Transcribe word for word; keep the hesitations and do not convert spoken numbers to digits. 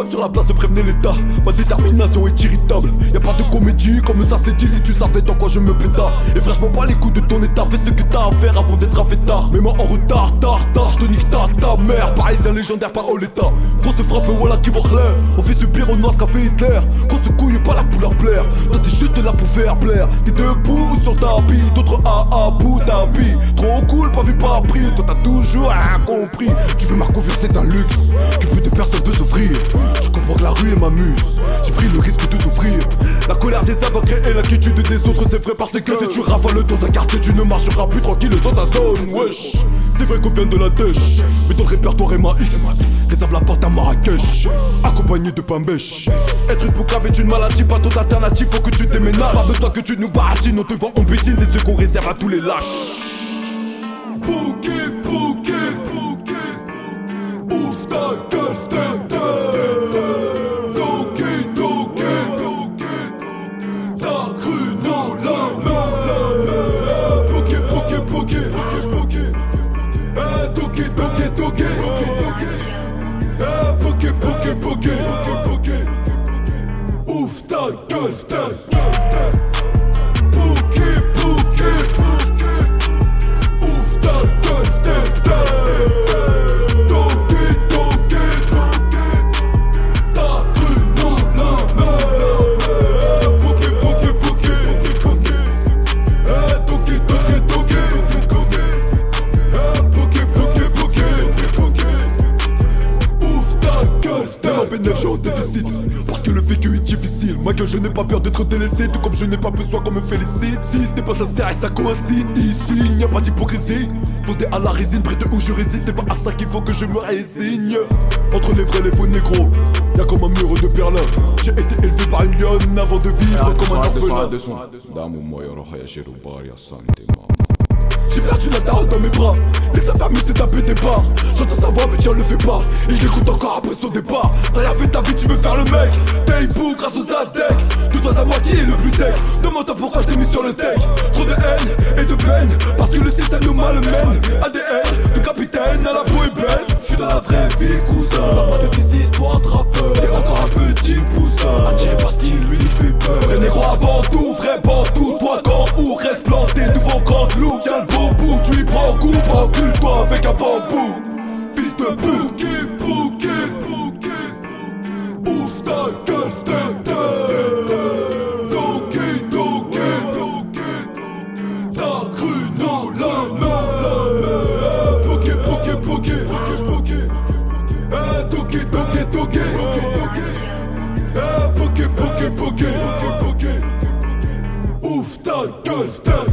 Même sur la place prévenez l'état. Ma détermination est irritable. Y'a pas de comédie comme ça c'est dit. Si tu savais dans quoi je me pétard. Et frère je m'en bats les coups de ton état. Fais ce que t'as à faire avant d'être tard. Mais moi en retard, tard, tard. Je te nique ta ta mère. Parisien légendaire par l'état. Grosse frappe voilà qui va clair. On fait subir au noir ce qu'a fait Hitler. Grosse couille pas là pour leur plaire. Toi t'es juste là pour faire plaire. T'es debout sur le tapis. D'autres à à bout tapis. Trop cool pas vu pas appris. Toi t'as toujours rien compris. Tu veux Marcoville c'est un luxe que plus de personnes peuvent s'offrir. Je comprends que la rue est ma muse. J'ai pris le risque de souffrir. La colère des avocats et l'inquiétude des autres. C'est vrai parce que si tu rafales dans un quartier tu ne marcheras plus tranquille dans ta zone. Wesh, c'est vrai qu'on vient de la dèche. Mais ton répertoire est ma X. Réserve la porte à Marrakech. Accompagné de Pambèche. Être une poucave est une maladie, pas d'autre alternative. Faut que tu déménages. Pas besoin que tu nous baratines. On te voit en bêtine. C'est ce qu'on réserve à tous les lâches. Pouké, pouké, pouké. Ouf ta gueule, ta Toké, toké, toké. T'as cru dans la main. Pouké, pouké, pouké, pouké, pouké. Toké, toké, toké, toké. Pouké, pouké, pouké, pouké, pouké. Ouf ta gueule, ta gueule. J'ai au déficit parce que le vécu est difficile. Ma gueule je n'ai pas peur d'être délaissé. Tout comme je n'ai pas besoin qu'on me félicite. Si ce n'est pas sincère et ça coïncide. Ici il n'y a pas d'hypocrisie. Faussé à la résine près de où je résiste. C'est pas à ça qu'il faut que je me résigne. Entre les vrais et les faux négros y'a comme un mur de Berlin. J'ai été élevé par une lionne avant de vivre comme un orphelin. J'ai perdu la daronne dans mes bras. Les affaires c'est tapé des barres. J'entends sa voix mais tiens le fais pas. Il l'écoute encore après son départ. T'as rien fait ta vie tu veux faire le mec. T'es hibou grâce aux Aztecs. De toi à moi qui est le plus tech. Demande-toi pourquoi je t'ai mis sur le tech. Trop de haine et de peine. Parce que le système nous malmène. A D N de capitaine à la peau est belle. J'suis dans la vraie vie cousin. Pas de tes histoires de rappeur. T'es encore un petit poussin. Attiré par ce qui lui fait peur. Vrai négro avant tout, vrai bantou. Toi quand ou reste planté devant grand loup. Tiens le beau bout, tu y prends coup. Encule-toi avec un bambou. Fils de pouké, pouké, pouké. Ouf ta gueule, ta Toké, toké, toké. T'as cru dans la main. Pouké, pouké, pouké, pouké. Toké, toké, toké, toké. Pouké, pouké, pouké, pouké. Ouf ta gueule, ta